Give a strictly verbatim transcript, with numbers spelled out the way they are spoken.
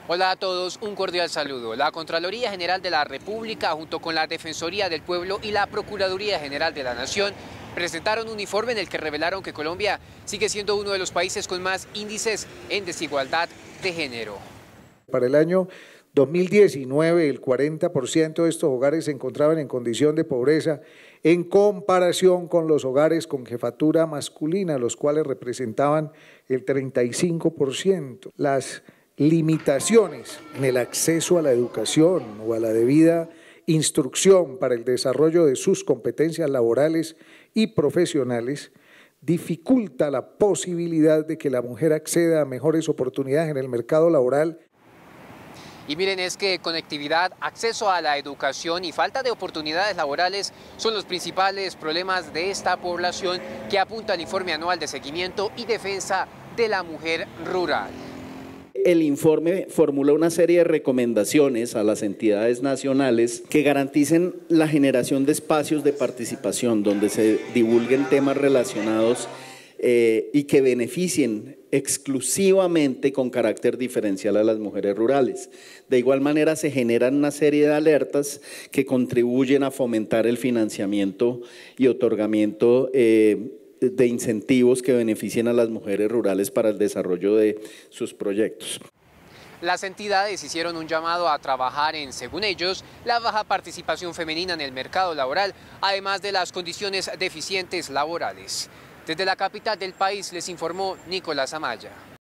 Hola a todos, un cordial saludo. La Contraloría General de la República, junto con la Defensoría del Pueblo y la Procuraduría General de la Nación, presentaron un informe en el que revelaron que Colombia sigue siendo uno de los países con más índices en desigualdad de género. Para el año dos mil diecinueve, el cuarenta por ciento de estos hogares se encontraban en condición de pobreza en comparación con los hogares con jefatura masculina, los cuales representaban el treinta y cinco por ciento. Las limitaciones en el acceso a la educación o a la debida instrucción para el desarrollo de sus competencias laborales y profesionales dificulta la posibilidad de que la mujer acceda a mejores oportunidades en el mercado laboral. Y miren, es que conectividad, acceso a la educación y falta de oportunidades laborales son los principales problemas de esta población que apunta el informe anual de seguimiento y defensa de la mujer rural. El informe formula una serie de recomendaciones a las entidades nacionales que garanticen la generación de espacios de participación donde se divulguen temas relacionados eh, y que beneficien exclusivamente con carácter diferencial a las mujeres rurales. De igual manera se generan una serie de alertas que contribuyen a fomentar el financiamiento y otorgamiento eh, de incentivos que beneficien a las mujeres rurales para el desarrollo de sus proyectos. Las entidades hicieron un llamado a trabajar en, según ellos, la baja participación femenina en el mercado laboral, además de las condiciones deficientes laborales. Desde la capital del país les informó Nicolás Amaya.